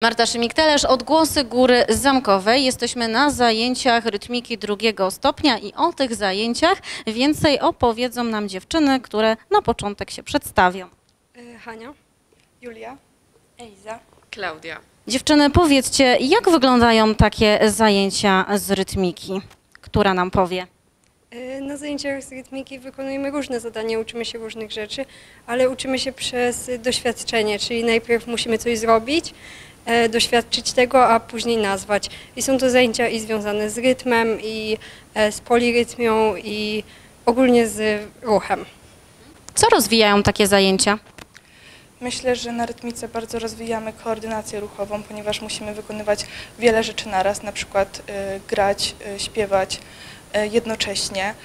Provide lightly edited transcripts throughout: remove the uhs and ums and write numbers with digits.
Marta Szymik-Telesz, Odgłosy Góry Zamkowej. Jesteśmy na zajęciach rytmiki 2. stopnia i o tych zajęciach więcej opowiedzą nam dziewczyny, które na początek się przedstawią. Hania, Julia, Eliza, Klaudia. Dziewczyny, powiedzcie, jak wyglądają takie zajęcia z rytmiki? Która nam powie? Na zajęciach z rytmiki wykonujemy różne zadania, uczymy się różnych rzeczy, ale uczymy się przez doświadczenie, czyli najpierw musimy coś zrobić, doświadczyć tego, a później nazwać. I są to zajęcia i związane z rytmem, i z polirytmią, i ogólnie z ruchem. Co rozwijają takie zajęcia? Myślę, że na rytmice bardzo rozwijamy koordynację ruchową, ponieważ musimy wykonywać wiele rzeczy naraz, na przykład grać, śpiewać jednocześnie.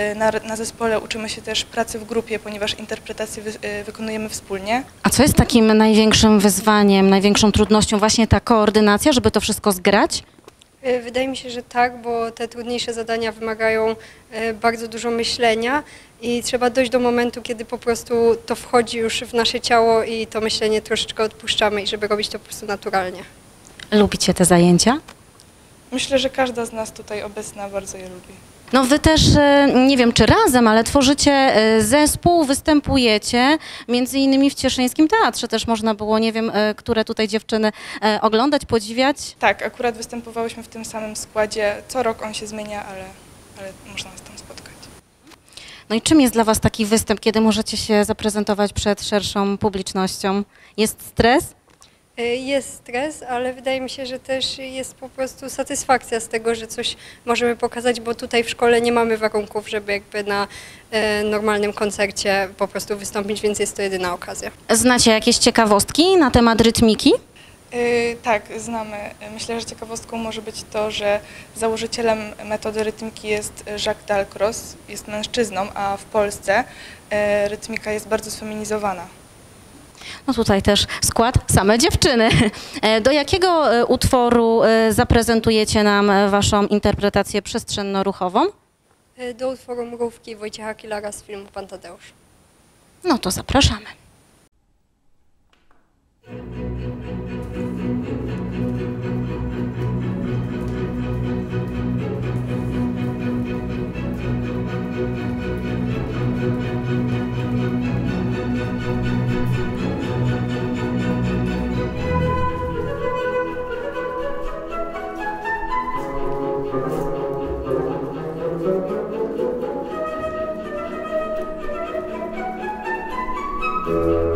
Na zespole uczymy się też pracy w grupie, ponieważ interpretacje wykonujemy wspólnie. A co jest takim największym wyzwaniem, największą trudnością? Właśnie ta koordynacja, żeby to wszystko zgrać? Wydaje mi się, że tak, bo te trudniejsze zadania wymagają bardzo dużo myślenia i trzeba dojść do momentu, kiedy po prostu to wchodzi już w nasze ciało i to myślenie troszeczkę odpuszczamy i żeby robić to po prostu naturalnie. Lubicie te zajęcia? Myślę, że każda z nas tutaj obecna bardzo je lubi. No wy też, nie wiem czy razem, ale tworzycie zespół, występujecie, między innymi w Cieszyńskim Teatrze też można było, nie wiem, które tutaj dziewczyny oglądać, podziwiać. Tak, akurat występowałyśmy w tym samym składzie. Co rok on się zmienia, ale można nas tam spotkać. No i czym jest dla was taki występ, kiedy możecie się zaprezentować przed szerszą publicznością? Jest stres? Jest stres, ale wydaje mi się, że też jest po prostu satysfakcja z tego, że coś możemy pokazać, bo tutaj w szkole nie mamy warunków, żeby jakby na normalnym koncercie po prostu wystąpić, więc jest to jedyna okazja. Znacie jakieś ciekawostki na temat rytmiki? Tak, znamy. Myślę, że ciekawostką może być to, że założycielem metody rytmiki jest Jacques Dalcroze, jest mężczyzną, a w Polsce rytmika jest bardzo sfeminizowana. No tutaj też skład same dziewczyny. Do jakiego utworu zaprezentujecie nam waszą interpretację przestrzenno-ruchową? Do utworu Mrówki Wojciecha Kilara z filmu Pan Tadeusz. No to zapraszamy. Thank you.